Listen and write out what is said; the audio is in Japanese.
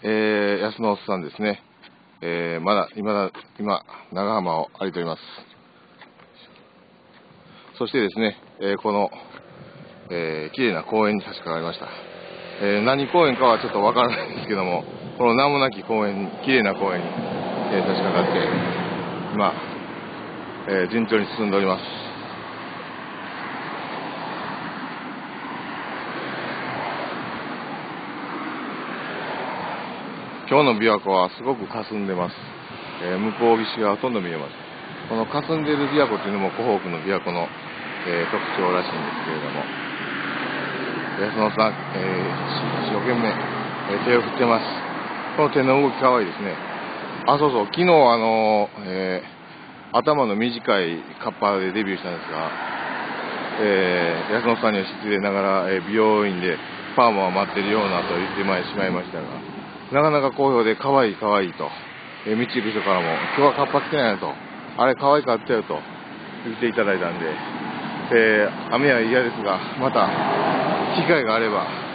安野さんですね。今、長浜を歩いております。そしてですね、この、綺麗な公園に差し掛かりました。何公園かはちょっとわからないんですけども、この名もなき公園に、綺麗な公園に、差し掛かって、今、順調に進んでおります。今日の琵琶湖はすごく霞んでます。向こう岸がほとんど見えます。この霞んでいる琵琶湖というのも湖北の琵琶湖の、特徴らしいんですけれども、安野さん、一生懸命、手を振ってます。この手の動きかわいいですね。そうそう、昨日頭の短いカッパでデビューしたんですが、安野さんには失礼ながら、美容院でパーマを待ってるようなと言ってしまいましたが、なかなか好評で可愛い可愛いと、道行く人からも今日はカッパ着てないなと、あれ可愛かったよと言っていただいたんで、雨は嫌ですが、また機会があれば